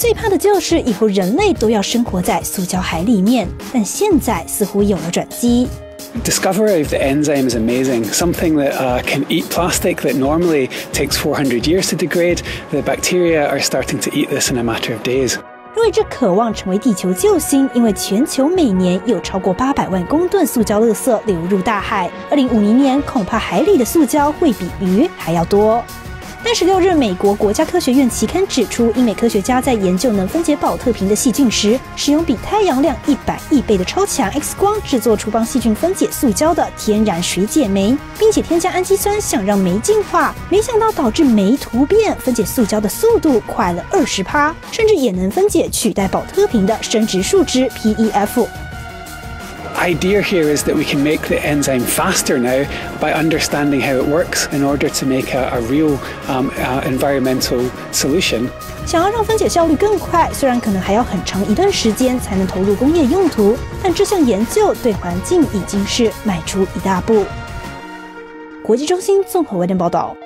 最怕的就是以后人类都要生活在塑胶海里面，但现在似乎有了转机。 Discovery of the enzyme is amazing. Something that can eat plastic that normally takes 400 years to degrade. The bacteria are starting to eat this in a matter of days. 瑞智渴望成为地球救星，因为全球每年有超过800万公吨塑胶垃圾流入大海。2050年，恐怕海里的塑胶会比鱼还要多。但16日，美国国家科学院期刊指出，英美科学家在研究能分解保特瓶的细菌时，使用比太阳亮100亿倍的超强 X 光制作出帮细菌分解塑胶的天然水解酶，并且添加氨基酸，想让酶净化。没想到导致酶突变，分解塑胶的速度快了20%，甚至也能分解取代保特瓶的生殖树脂 PEF。 Idea here is that we can make the enzyme faster now by understanding how it works in order to make a real environmental solution. 想要让分解效率更快，虽然可能还要很长一段时间才能投入工业用途，但这项研究对环境已经是迈出一大步。国际中心综合外电报道。